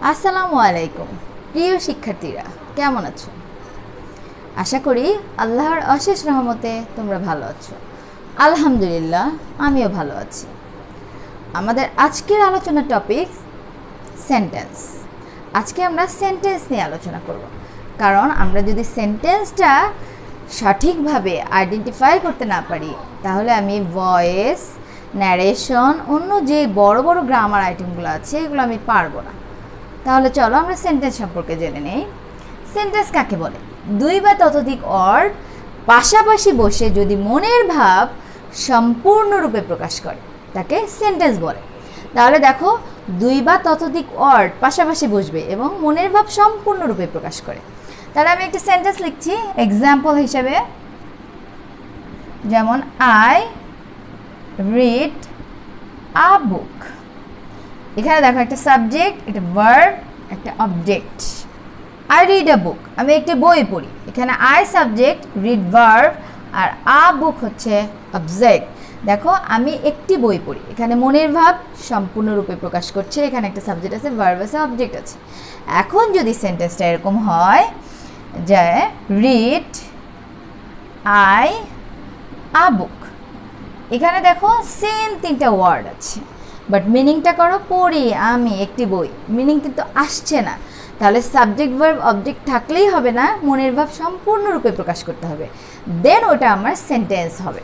আসসালামু আলাইকুম প্রিয় শিক্ষার্থীরা, কেমন আছো? আশা করি আল্লাহর অশেষ রহমতে তোমরা ভালো আছো। আলহামদুলিল্লাহ, আমিও ভালো আছি। আমাদের আজকের আলোচনার টপিক সেন্টেন্স। আজকে আমরা সেন্টেন্স নিয়ে আলোচনা করব, কারণ আমরা যদি সেন্টেন্সটা সঠিকভাবে আইডেন্টিফাই করতে না পারি তাহলে আমি ভয়েস, ন্যারেশন, অন্য যে বড় বড় গ্রামার আইটেমগুলো আছে এগুলো আমি পারবো না। তাহলে চলো আমরা সেন্টেন্স সম্পর্কে জেনে নেই। সেন্টেন্স কাকে বলে? দুই বা ততোধিক ওয়ার্ড পাশাপাশি বসে যদি মনের ভাব সম্পূর্ণরূপে প্রকাশ করে তাকে সেন্টেন্স বলে। তাহলে দেখো, দুই বা ততোধিক ওয়ার্ড পাশাপাশি বসবে এবং মনের ভাব সম্পূর্ণরূপে প্রকাশ করে। তাহলে আমি একটা সেন্টেন্স লিখছি এক্সাম্পল হিসেবে, যেমন আই রিড আ বুক। এখানে দেখো একটা সাবজেক্ট, একটা ভার্ব, একটা object. I read a book, আমি একটি বই পড়ি। এখানে আই সাবজেক্ট, রিড ভার্ব, আর আ বুক হচ্ছে অবজেক্ট। দেখো, আমি একটি বই পড়ি, এখানে মনের ভাব সম্পূর্ণরূপে প্রকাশ করছে। এখানে একটা সাবজেক্ট আছে, ভার্ব আছে, অবজেক্ট আছে। এখন যদি সেন্টেন্সটা এরকম হয় যে রিড আই আ বুক, এখানে দেখো সেম তিনটা ওয়ার্ড আছে, বাট মিনিংটা করো পড়ি আমি একটি বই, মিনিং কিন্তু আসছে না। তাহলে সাবজেক্ট ভার্ব অবজেক্ট থাকলেই হবে না, মনের ভাব সম্পূর্ণরূপে প্রকাশ করতে হবে, দেন ওটা আমার সেন্টেন্স হবে।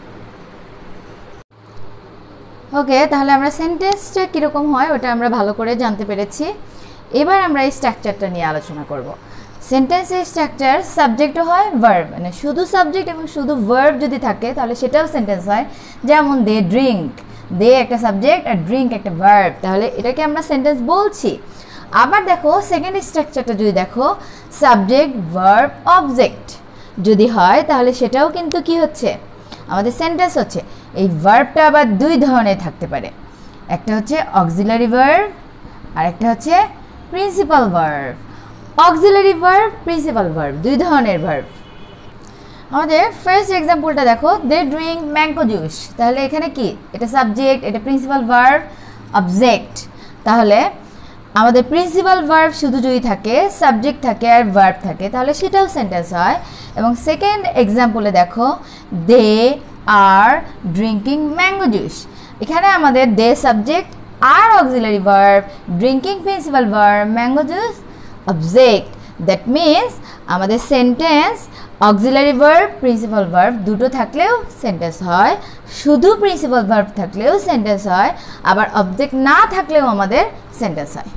ওকে, তাহলে আমরা সেন্টেন্সটা কীরকম হয় ওটা আমরা ভালো করে জানতে পেরেছি। এবার আমরা এই স্ট্রাকচারটা নিয়ে আলোচনা করব। সেন্টেন্সের স্ট্রাকচার, সাবজেক্টও হয়, ভার্ব, মানে শুধু সাবজেক্ট এবং শুধু ভার্ব যদি থাকে তাহলে সেটাও সেন্টেন্স হয়। যেমন দে ড্রিঙ্ক, দে একটা সাবজেক্ট আর ড্রিঙ্ক একটা ভার্ব, তাহলে এটাকে আমরা সেন্টেন্স বলছি। আবার দেখো সেকেন্ড স্ট্রাকচারটা যদি দেখো, সাবজেক্ট ভার্ব অবজেক্ট যদি হয় তাহলে সেটাও কিন্তু কি হচ্ছে, আমাদের সেন্টেন্স হচ্ছে। এই ভার্বটা আবার দুই ধরনের থাকতে পারে, একটা হচ্ছে অক্সিলারি ভার্ব আর একটা হচ্ছে principal verb. Auxiliary verb, principal verb, দুই ধরনের ভার্ব। আমাদের ফার্স্ট এক্সাম্পলটা দেখো, দে ড্রিঙ্ক ম্যাঙ্গো জুস। তাহলে এখানে কি, এটা সাবজেক্ট, এটা প্রিন্সিপাল ভার্ব, অবজেক্ট। তাহলে আমাদের প্রিন্সিপাল ভার্ব শুধু যদি থাকে, সাবজেক্ট থাকে আর ভার্ব থাকে তাহলে সেটাও সেন্টেন্স হয়। এবং সেকেন্ড এক্সাম্পলে দেখো, they are drinking mango juice. এখানে আমাদের দে সাবজেক্ট আর auxiliary verb, drinking principal verb, mango juice object. That means আমাদের sentence auxiliary verb, principal verb দুটো থাকলেও সেন্টেন্স হয়, শুধু প্রিন্সিপাল ভার্ব থাকলেও সেন্টেন্স হয়, আবার অবজেক্ট না থাকলেও আমাদের সেন্টেন্স হয়।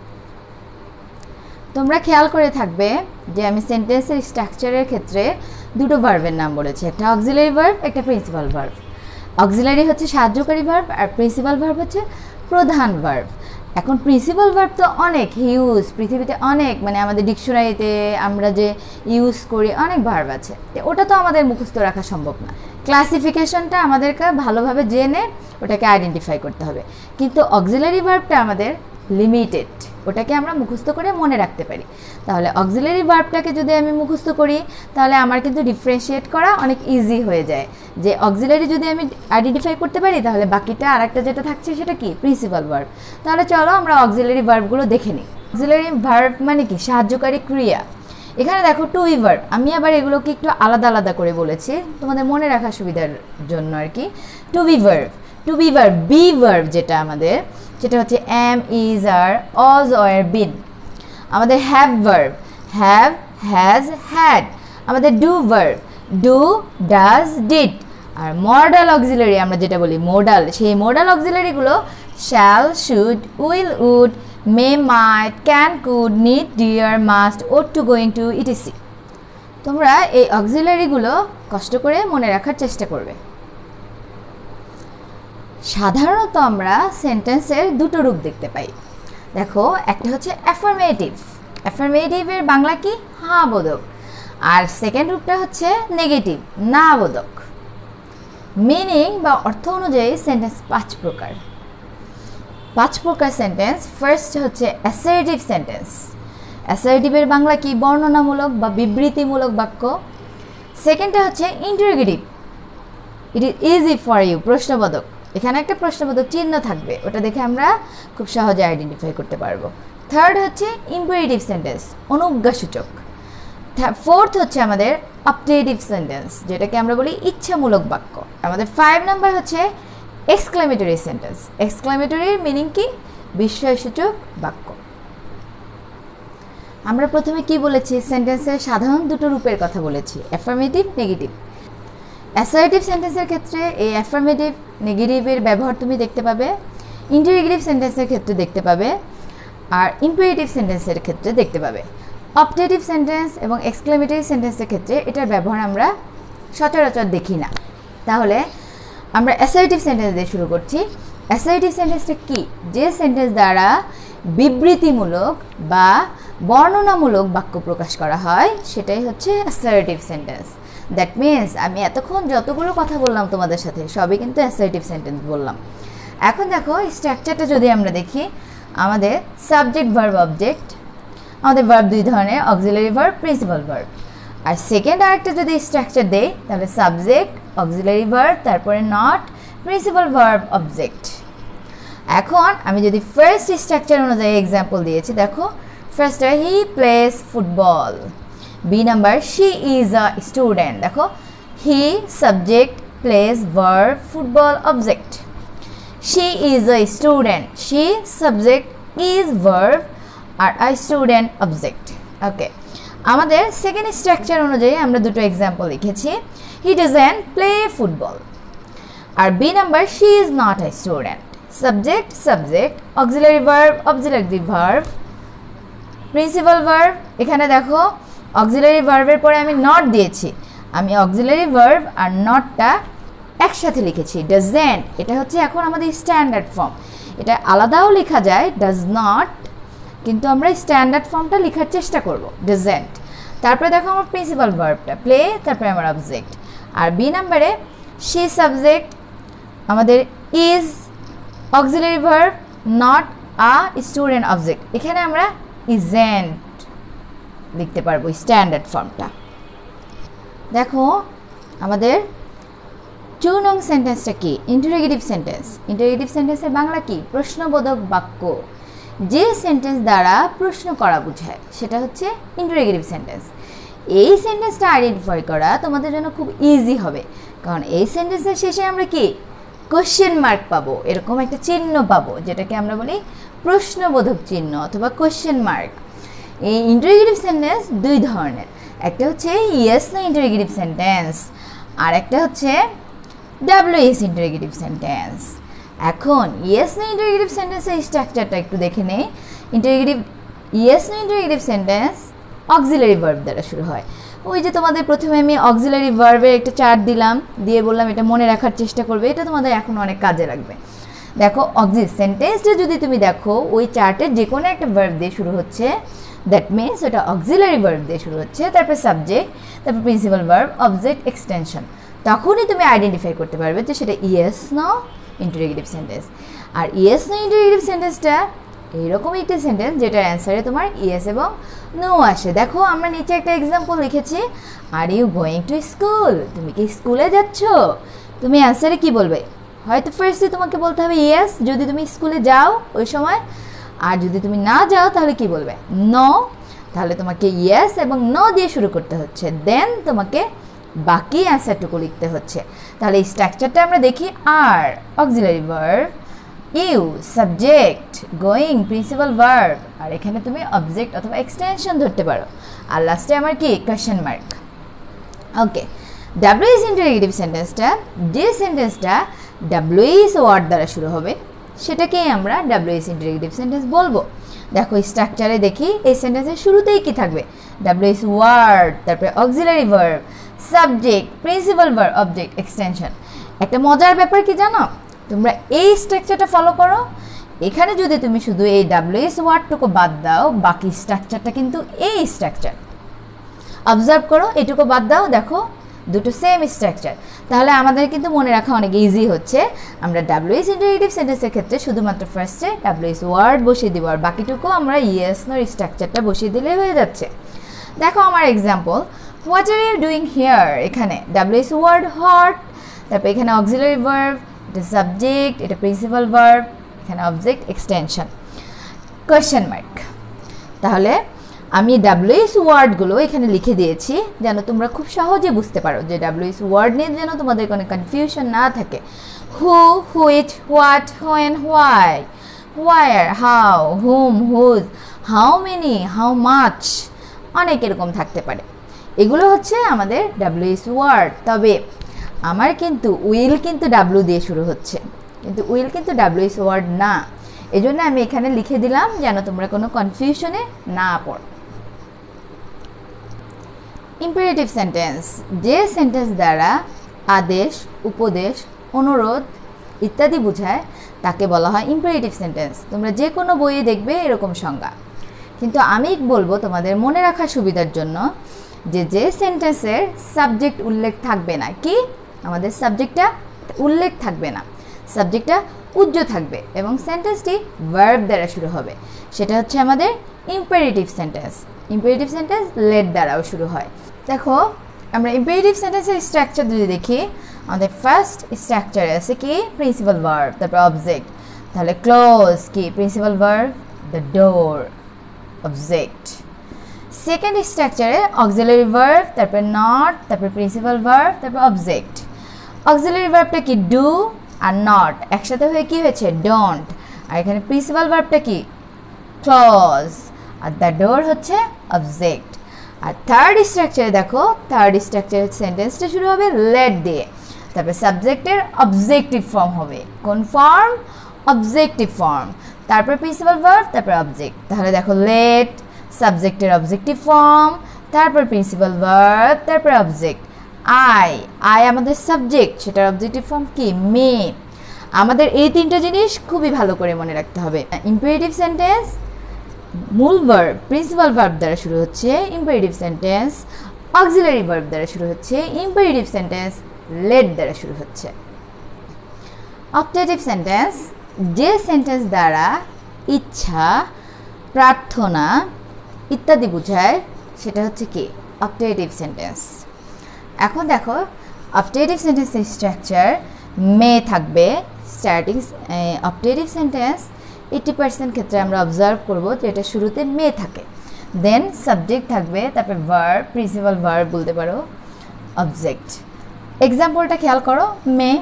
তোমরা খেয়াল করে থাকবে যে আমি সেন্টেন্সের স্ট্রাকচারের ক্ষেত্রে দুটো ভার্বের নাম বলেছি, একটা অক্সিলারি ভার্ব, একটা প্রিন্সিপাল ভার্ব। অক্সিলারি হচ্ছে সাহায্যকারী ভার্ব আর প্রিন্সিপাল ভার্ব হচ্ছে প্রধান ভার্ব। এখন প্রিন্সিপাল ভার্ব তো অনেক হিউজ, পৃথিবীতে অনেক, মানে আমাদের ডিকশনারিতে আমরা যে ইউজ করি অনেক ভার্ব আছে, ওটা তো আমাদের মুখস্থ রাখা সম্ভব না। ক্লাসিফিকেশনটা আমাদেরকে ভালোভাবে জেনে ওটাকে আইডেন্টিফাই করতে হবে। কিন্তু অক্সিলারি ভার্বটা আমাদের লিমিটেড, ওটাকে আমরা মুখস্থ করে মনে রাখতে পারি। তাহলে অক্সিলারি ভার্বটাকে যদি আমি মুখস্থ করি তাহলে আমার কিন্তু ডিফারেন্সিয়েট করা অনেক ইজি হয়ে যায়, যে অক্সিলারি যদি আমি আইডেন্টিফাই করতে পারি তাহলে বাকিটা আরেকটা যেটা থাকছে সেটা কি, প্রিন্সিপাল ভার্ব। তাহলে চলো আমরা অক্সিলারি ভার্বগুলো দেখে নিই। অক্সিলারি ভার্ব মানে কি, সাহায্যকারী ক্রিয়া। এখানে দেখো টু বি ভার্ব, আমি আবার এগুলোকে একটু আলাদা আলাদা করে বলেছি তোমাদের মনে রাখার সুবিধার জন্য আর কি। To be verb, to be verb, be verb যেটা আমাদের, সেটা হচ্ছে M, is, R, Aja, were, been. আমাদের have verb, have, has, had. আমাদের do verb, do, does, did. আর মডাল অক্সিলারি আমরা যেটা বলি মোডাল, সেই মোডাল অক্সিলারিগুলো shall, should, will, would, may, might, can, could, need, dare, must, ought to, going to, etc. তোমরা এই অক্সিলারিগুলো কষ্ট করে মনে রাখার চেষ্টা করবে। সাধারণত আমরা সেন্টেন্সের দুটো রূপ দেখতে পাই। দেখো, একটা হচ্ছে অ্যাফার্মেটিভ, অ্যাফার্মেটিভের বাংলা কি, হ্যাঁ বোধক। আর সেকেন্ড রূপটা হচ্ছে নেগেটিভ, না বোধক। মিনিং বা অর্থ অনুযায়ী সেন্টেন্স পাঁচ প্রকার। পাঁচ প্রকার সেন্টেন্স। ফার্স্ট হচ্ছে অ্যাসার্টিভ সেন্টেন্স। অ্যাসার্টিভের বাংলা কি, বর্ণনামূলক বা বিবৃতিমূলক বাক্য। সেকেন্ডটা হচ্ছে interrogative, it is easy for you, প্রশ্নবোধক। এখানে একটা প্রশ্নবোধক চিহ্ন থাকবে, ওটা দেখে আমরা খুব সহজে আইডেন্টিফাই করতে পারবো। থার্ড হচ্ছে ইম্পারেটিভ সেন্টেন্স, অনুজ্ঞাসূচক। ফোর্থ হচ্ছে আমাদের অপটেটিভ সেন্টেন্স, যেটাকে আমরা বলি ইচ্ছামূলক বাক্য। আমাদের 5 নাম্বার হচ্ছে এক্সক্লেমেটরি সেন্টেন্স। এক্সক্লেমেটরির মিনিং কি? বিস্ময়সূচক বাক্য। আমরা প্রথমে কি বলেছি? সেন্টেন্সের সাধারণ দুটো রূপের কথা বলেছি, অ্যাফার্মেটিভ, নেগেটিভ। অ্যাসার্টিভ সেন্টেন্সের ক্ষেত্রে এই অ্যাফার্মেটিভ নেগেটিভের ব্যবহার তুমি দেখতে পাবে, ইন্টারোগেটিভ সেন্টেন্সের ক্ষেত্রে দেখতে পাবে, আর ইম্পারেটিভ সেন্টেন্সের ক্ষেত্রে দেখতে পাবে। অপটেটিভ সেন্টেন্স এবং এক্সক্লেমেটরি সেন্টেন্সের ক্ষেত্রে এটার ব্যবহার আমরা সচরাচর দেখি না। তাহলে আমরা অ্যাসার্টিভ সেন্টেন্স দিয়ে শুরু করছি। অ্যাসার্টিভ সেন্টেন্সটা কি? যে সেন্টেন্স দ্বারা বিবৃতিমূলক বা বর্ণনামূলক বাক্য প্রকাশ করা হয় সেটাই হচ্ছে অ্যাসার্টিভ সেন্টেন্স। দ্যাট মিনস আমি এতক্ষণ যতগুলো কথা বললাম তোমাদের সাথে সবই কিন্তু অ্যাসার্টিভ সেন্টেন্স বললাম। এখন দেখো স্ট্রাকচারটা যদি আমরা দেখি, আমাদের সাবজেক্ট, ভার্ব, অবজেক্ট। আমাদের ভার্ব দুই ধরনের, অক্সিলারি ভার্ব, প্রিন্সিপাল ভার্ব। আর সেকেন্ড আরেকটা যদি স্ট্রাকচার দেই তাহলে সাবজেক্ট, অক্সিলারি ভার্ব, তারপরে নট, প্রিন্সিপাল ভার্ব, অবজেক্ট। এখন আমি যদি ফার্স্ট স্ট্রাকচার অনুযায়ী এক্সাম্পল দিয়েছি, দেখো first he plays football. B number she is a student. দেখো he subject, plays verb, football object. She is a student, she subject, is verb, আর a student object. Okay, আমাদের second structure অনুযায়ী আমরা দুটো example লিখেছি। He doesn't play football. আর B number she is not a student. Subject, subject, auxiliary verb, auxiliary verb, principal verb. এখানে দেখো auxiliary ভার্বের পরে আমি নট দিয়েছি, আমি অক্সিলারি ভার্ব আর নটটা একসাথে লিখেছি। ডাজন্ট এটা হচ্ছে এখন আমাদের স্ট্যান্ডার্ড ফর্ম, এটা আলাদাও লেখা যায় ডাজ নট, কিন্তু আমরা স্ট্যান্ডার্ড ফর্মটা লেখার চেষ্টা করব, ডাজন্ট। তারপরে দেখো আমার প্রিন্সিপাল ভার্বটা প্লে, তারপরে আমার অবজেক্ট। আর বি নাম্বারে শি সাবজেক্ট, আমাদের is auxiliary verb, not, a student object. এখানে আমরা ইজেন্ট লিখতে পারবো স্ট্যান্ডার্ড ফর্মটা। দেখো আমাদের 2 নং সেন্টেন্সটা কি? Interrogative sentence. ইন্টারোগেটিভ সেন্টেন্সের বাংলা কি? প্রশ্নবোধক বাক্য। যে সেন্টেন্স দ্বারা প্রশ্ন করা বোঝায় সেটা হচ্ছে ইন্টারোগেটিভ সেন্টেন্স। এই সেন্টেন্সটা আইডেন্টিফাই করা তোমাদের জন্য খুব ইজি হবে, কারণ এই সেন্টেন্সের শেষে আমরা কি কোশ্চেন মার্ক পাবো, এরকম একটা চিহ্ন পাবো যেটাকে আমরা বলি প্রশ্নবোধক চিহ্ন অথবা কোশ্চেন মার্ক। এই ইন্টারোগেটিভ সেন্টেন্স দুই ধরনের, একটা হচ্ছে ইয়েস নো ইন্টারোগেটিভ সেন্টেন্স, আর একটা হচ্ছে WS ইন্টারোগেটিভ সেন্টেন্স। এখন ইয়েস নো ইন্টারোগেটিভ সেন্টেন্সের স্ট্রাকচারটা একটু দেখে নেই। Yes no interrogative sentence auxiliary verb দ্বারা শুরু হয়। ওই যে তোমাদের প্রথমে আমি অক্সিলারি ভার্বের একটা চার্ট দিলাম, দিয়ে বললাম এটা মনে রাখার চেষ্টা করবে, এটা তোমাদের এখন অনেক কাজে লাগবে। দেখো সেন্টেন্সটা যদি তুমি দেখো ওই চার্টের যে কোনো একটা ভার্ব দিয়ে শুরু হচ্ছে, দ্যাট মিনস ওটা অক্সিলারি ভার্ব দিয়ে শুরু হচ্ছে, তারপর সাবজেক্ট, তারপর প্রিন্সিপাল ভার্ব, অবজেক্ট, এক্সটেনশন। তখনই তুমি আইডেন্টিফাই করতে পারবে যে সেটা ইয়েস নো ইন্টারোগেটিভ সেন্টেন্স। আর ইয়েস নো ইন্টারোগেটিভ সেন্টেন্সটা এইরকম একটা সেন্টেন্স যেটার অ্যান্সারে তোমার ইয়েস এবং নো আসে। দেখো আমরা নিচে একটা এক্সাম্পল লিখেছি, are you going to school. তুমি কি স্কুলে যাচ্ছ? তুমি অ্যান্সারে কি বলবে? হয়তো ফার্স্টে তোমাকে বলতে হবে ইয়েস যদি তুমি স্কুলে যাও ওই সময়, আর যদি তুমি না যাও তাহলে কি বলবে? নো। তাহলে তোমাকে ইয়েস এবং নো দিয়ে শুরু করতে হচ্ছে, দেন তোমাকে বাকি অ্যান্সারটুকু লিখতে হচ্ছে। তাহলে এই স্ট্রাকচারটা আমরা দেখি, are auxiliary verb, you subject, going principal verb, আর এখানে তুমি অবজেক্ট অথবা এক্সটেনশন ধরতে পারো, আর লাস্টে আমার কি question mark. Okay, WS interrogative সেন্টেন্সটা, যে সেন্টেন্সটা WS ওয়ার্ড দ্বারা শুরু হবে সেটাকেই আমরা WS ইন্টারোগেটিভ সেন্টেন্স বলবো। দেখো স্ট্রাকচারে দেখি এই সেন্টেন্সের শুরুতেই কি থাকবে? WS ওয়ার্ড, তারপরে auxiliary verb, subject, principal verb, object, extension. একটা মজার ব্যাপার কি জানো? তোমরা এই স্ট্রাকচারটা ফলো করো, এখানে যদি তুমি শুধু এই WS ওয়ার্ডটুকু বাদ দাও, বাকি স্ট্রাকচারটা কিন্তু এই স্ট্রাকচার। অবজার্ভ করো, এটুকু বাদ দাও, দেখো দুটো সেম স্ট্রাকচার। তাহলে আমাদের কিন্তু মনে রাখা অনেক ইজি হচ্ছে। আমরা WS ইন্টারোগেটিভ সেন্টেন্সের ক্ষেত্রে শুধুমাত্র ফার্স্টে WS ওয়ার্ড বসিয়ে দিব, আর বাকিটুকু আমরা ইয়েস নোর স্ট্রাকচারটা বসিয়ে দিলে হয়ে যাচ্ছে। দেখো আমার example, what are you doing here. এখানে WS ওয়ার্ড হট, তারপর এখানে অক্সিলারি ভার্ব, এটা সাবজেক্ট, এটা প্রিন্সিপাল ভার্ব, এখানে অবজেক্ট, এক্সটেনশন, কোয়েশ্চেন মার্ক। তাহলে আমি WH ওয়ার্ডগুলো এখানে লিখে দিয়েছি যেন তোমরা খুব সহজে বুঝতে পারো, যে WH ওয়ার্ড নিয়ে যেন তোমাদের কোনো কনফিউশন না থাকে। Who, which, what, when, why, where, how, whom, whose, how many, how much, অনেক এরকম থাকতে পারে। এগুলো হচ্ছে আমাদের WH ওয়ার্ড। তবে আমার কিন্তু উইল কিন্তু W দিয়ে শুরু হচ্ছে, কিন্তু উইল কিন্তু WH ওয়ার্ড না। এই জন্য আমি এখানে লিখে দিলাম যেন তোমরা কোনো কনফিউশনে না পড়ো। ইম্পারেটিভ সেন্টেন্স, যে সেন্টেন্স দ্বারা আদেশ, উপদেশ, অনুরোধ ইত্যাদি বোঝায় তাকে বলা হয় ইম্পারেটিভ সেন্টেন্স। তোমরা যে কোনো বইয়ে দেখবে এরকম সংজ্ঞা, কিন্তু আমি বলবো তোমাদের মনে রাখার সুবিধার জন্য যে সেন্টেন্সের সাবজেক্ট উল্লেখ থাকবে না, কি আমাদের সাবজেক্টটা উল্লেখ থাকবে না, সাবজেক্টটা উজ্জ্ব থাকবে এবং সেন্টেন্সটি ভার্ব দ্বারা শুরু হবে, সেটা হচ্ছে আমাদের imperative sentence. Imperative sentence let দ্বারাও শুরু হয়। দেখো আমরা ইম্পারেটিভ সেন্টেন্সের স্ট্রাকচার যদি দেখি, আমাদের ফার্স্ট স্ট্রাকচারে আছে কি প্রিন্সিপাল ভার্ব, তারপর অবজেক্ট। তাহলে ক্লোজ কি principal verb, the door, object. Second স্ট্রাকচারে অক্সিলারি ভার্ব, তারপর নট, তারপর প্রিন্সিপাল ভার্ব, তারপর অবজেক্ট। অক্সিলারি ভার্বটা কি ডু আর নট একসাথে হয়ে কি হয়েছে ডোন্ট, আর এখানে প্রিন্সিপাল ভার্বটা কি ক্লজ, আর দ্য ডোর হচ্ছে অবজেক্ট। আর থার্ড স্ট্রাকচারে দেখো, থার্ড স্ট্রাকচারের সেন্টেন্সটা শুরু হবে লেট দিয়ে, তারপর সাবজেক্টের অবজেক্টিভ ফর্ম হবে, কোন ফর্ম, অবজেক্টিভ ফর্ম, তারপর প্রিন্সিপাল ভার্ব, তারপর অবজেক্ট। তাহলে দেখো লেট, সাবজেক্টের অবজেক্টিভ ফর্ম, তারপর প্রিন্সিপাল ভার্ব, তারপর অবজেক্ট। আই, আই আমাদের সাবজেক্ট, সেটার অবজেক্টিভ ফর্ম কি মে। আমাদের এই তিনটা জিনিস খুবই ভালো করে মনে রাখতে হবে। ইম্পারেটিভ সেন্টেন্স মূল ভার্ব প্রিন্সিপাল ভার্ব দ্বারা শুরু হচ্ছে, ইম্পারেটিভ সেন্টেন্স অক্সিলারি ভার্ব দ্বারা শুরু হচ্ছে, ইম্পারেটিভ সেন্টেন্স লেট দ্বারা শুরু হচ্ছে। অপটেটিভ সেন্টেন্স, যে সেন্টেন্স দ্বারা ইচ্ছা, প্রার্থনা ইত্যাদি বোঝায় সেটা হচ্ছে কি অপটেটিভ সেন্টেন্স। এখন দেখো অপটেটিভ সেন্টেন্সের স্ট্রাকচার মে থাকবে স্টার্টিং। অপটেটিভ সেন্টেন্স 80% ক্ষেত্রে আমরা অবজার্ভ করব যে এটা শুরুতে মে থাকে, দেন সাবজেক্ট থাকবে, তারপর ভার্ব, প্রিন্সিপাল ভার্ব বলতে পারো, অবজেক্ট। এক্সাম্পলটা খেয়াল করো, may,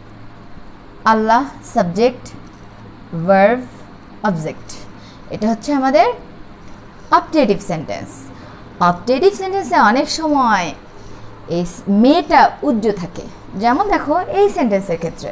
Allah subject, verb, object. এটা হচ্ছে আমাদের অপটেটিভ সেন্টেন্স। অপটেটিভ সেন্টেন্সে অনেক সময় এই মেটা উজ্জ্ব থাকে, যেমন দেখো এই সেন্টেন্সের ক্ষেত্রে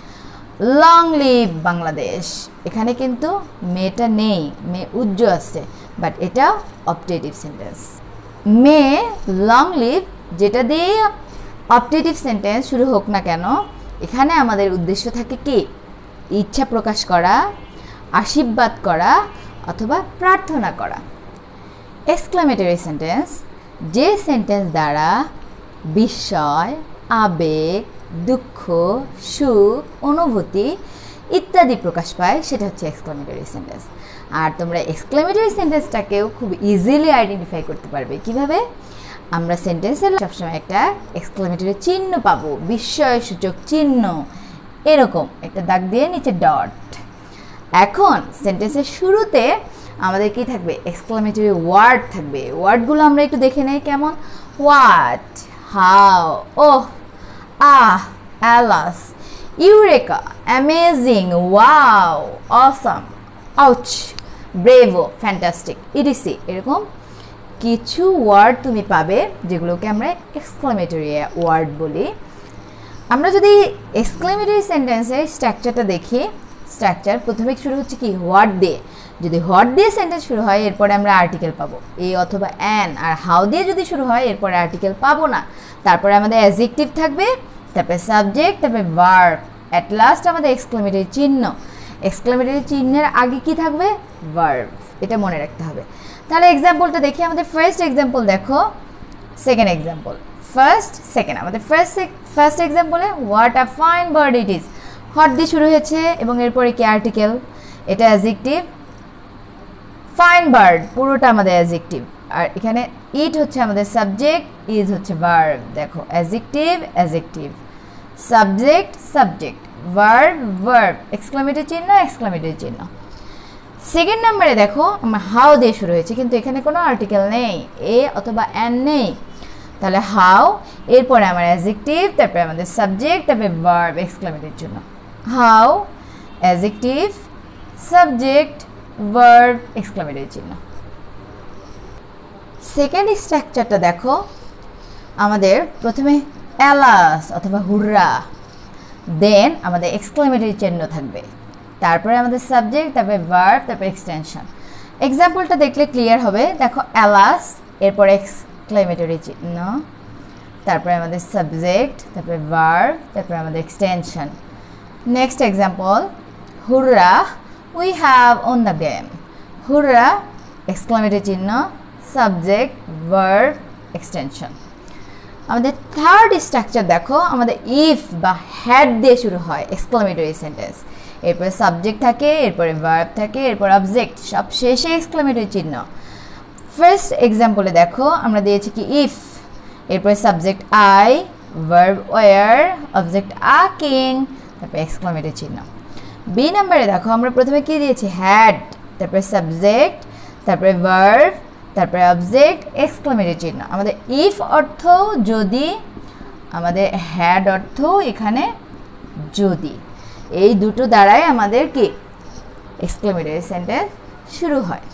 লং লিভ বাংলাদেশ, এখানে কিন্তু মেটা নেই, মে উজ্জ্ব আছে, বাট এটা optative sentence. May long live যেটা দিয়ে অপটেটিভ সেন্টেন্স শুরু হোক না কেন, এখানে আমাদের উদ্দেশ্য থাকে কি ইচ্ছা প্রকাশ করা, আশীর্বাদ করা অথবা প্রার্থনা করা। এক্সক্লামেটরি সেন্টেন্স, যে সেন্টেন্স দ্বারা বিস্ময়, আবেগ, দুঃখ, সুখ, অনুভূতি ইত্যাদি প্রকাশ পায় সেটা হচ্ছে এক্সক্লামেটরি সেন্টেন্স। আর তোমরা এক্সক্লামেটরি সেন্টেন্সটাকেও খুব ইজিলি আইডেন্টিফাই করতে পারবে কিভাবে, আমরা সেন্টেন্সের সবসময় একটা এক্সক্লামেটরি চিহ্ন পাবো, বিস্ময়সূচক চিহ্ন, এরকম একটা দাগ দিয়ে নিচে ডট। এখন সেন্টেন্সের শুরুতে আমাদের কি থাকবে এক্সক্লামেটরি ওয়ার্ড থাকবে। ওয়ার্ডগুলো আমরা একটু দেখে নেই কেমন, what, how, oh, ah, alas, eureka, amazing, wow, awesome, ouch, bravo, fantastic, etc. এরকম কিছু ওয়ার্ড তুমি পাবে যেগুলোকে আমরা এক্সক্লামেটরি ওয়ার্ড বলি। আমরা যদি এক্সক্লামেটরি সেন্টেন্সের স্ট্রাকচারটা দেখি, স্ট্রাকচার প্রথমে শুরু হচ্ছে কি হোয়াট দিয়ে, যদি হোয়াট দিয়ে সেন্টেন্স শুরু হয় এরপরে আমরা আর্টিকেল পাবো এ অথবা অ্যান, আর হাউ দিয়ে যদি শুরু হয় এরপরে আর্টিকেল পাবো না, তারপরে আমাদের অ্যাডজেক্টিভ থাকবে, তারপরে সাবজেক্ট, তারপরে ভার্ব, অ্যাট লাস্ট আমাদের এক্সক্লামেটরি চিহ্ন। এক্সক্লামেটরি চিহ্নের আগে কি থাকবে ভার্ব, এটা মনে রাখতে হবে। তাহলে এক্সাম্পলটা দেখি, আমাদের ফার্স্ট এক্সাম্পল দেখো, সেকেন্ড এক্সাম্পল, ফার্স্ট সেকেন্ড। আমাদের ফার্স্ট এক্সাম্পলে what a fine bird it is, what দিয়ে শুরু হয়েছে এবং এরপরে কি আর্টিকেল, এটা অ্যাডজেক্টিভ, ফাইন বার্ড পুরোটা আমাদের অ্যাডজেক্টিভ, আর এখানে ইট হচ্ছে আমাদের সাবজেক্ট, ইজ হচ্ছে ভার্ব। দেখো adjective adjective, subject subject, verb verb, exclamatory চিহ্ন এক্সক্লামেটরি চিহ্ন। সেকেন্ড নাম্বারে দেখো আমার হাউ দিয়ে শুরু হয়েছে, কিন্তু এখানে কোনো আর্টিকেল নেই, এ অথবা অ্যান নেই। তাহলে হাউ, এরপরে আমার অ্যাডজেক্টিভ, তারপরে আমাদের সাবজেক্ট, তারপরে ভার্ব এক্সক্লেমেটরির জন্য। How, adjective, subject, verb exclamatory চিহ্ন। সেকেন্ড স্ট্রাকচারটা দেখো, আমাদের প্রথমে অ্যালাস অথবা হুররা, দেন আমাদের এক্সক্লেমেটরি চিহ্ন থাকবে, তারপরে আমাদের সাবজেক্ট, তারপরে ভার্ব, তারপরে এক্সটেনশন। এক্সাম্পলটা দেখলে ক্লিয়ার হবে। দেখো অ্যালাস, এরপরে এক্সক্লেমেটরি চিহ্ন, তারপরে আমাদের সাবজেক্ট, তারপরে ভার্ব, তারপরে আমাদের extension. Next example, hurrah, we have won the game. Hurrah, exclamatory চিহ্ন, সাবজেক্ট, ভার্ব, এক্সটেনশন। আমাদের থার্ড স্ট্রাকচার দেখো, আমাদের ইফ বা হ্যাড দিয়ে শুরু হয় এক্সক্লেমেটরি সেন্টেন্স, এরপরে সাবজেক্ট থাকে, এরপরে ভার্ব থাকে, এরপর অবজেক্ট, সব শেষে এক্সক্লেমেটরি চিহ্ন। ফার্স্ট এক্সাম্পলে দেখো আমরা দিয়েছি কি ইফ, এরপরে subject I, verb were, object a king, তারপরে এক্সক্লেমেটরি চিহ্ন। বি নাম্বারে দেখো আমরা প্রথমে কি দিয়েছি হ্যাড, তারপরে সাবজেক্ট, তারপরে ভার্ব, তারপরে অবজেক্ট, এক্সক্লেমেটরি চিহ্ন। আমাদের ইফ অর্থ যদি, আমাদের হ্যাড অর্থ এখানে যদি, এই দুটো দ্বারাই আমাদের কি এক্সক্লেমেটরি সেন্টেন্স শুরু হয়।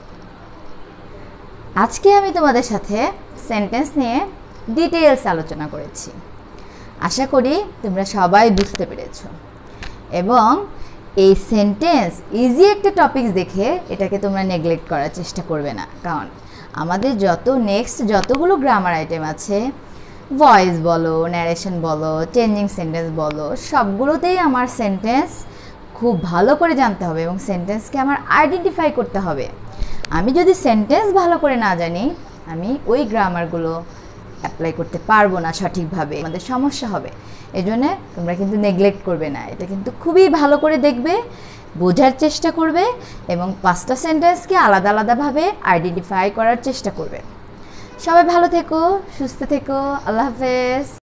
আজকে আমি তোমাদের সাথে সেন্টেন্স নিয়ে ডিটেইলস আলোচনা করেছি। আশা করি তোমরা সবাই বুঝতে পেরেছো, এবং এই সেন্টেন্স ইজি একটা টপিকস দেখে এটাকে তোমরা নেগলেক্ট করার চেষ্টা করবে না, কারণ আমাদের নেক্সট যতগুলো গ্রামার আইটেম আছে, ভয়েস বলো, ন্যারেশন বলো, চেঞ্জিং সেন্টেন্স বলো, সবগুলোতেই আমার সেন্টেন্স খুব ভালো করে জানতে হবে এবং সেন্টেন্সকে আমার আইডেন্টিফাই করতে হবে। আমি যদি সেন্টেন্স ভালো করে না জানি, আমি ওই গ্রামারগুলো অ্যাপ্লাই করতে পারবো না সঠিকভাবে, আমাদের সমস্যা হবে। এই জন্যে তোমরা কিন্তু নেগলেক্ট করবে না, এটা কিন্তু খুবই ভালো করে দেখবে, বোঝার চেষ্টা করবে এবং 5টা সেন্টেন্সকে আলাদা আলাদাভাবে আইডেন্টিফাই করার চেষ্টা করবে। সবাই ভালো থেকো, সুস্থ থেকো, আল্লাহ হাফেজ।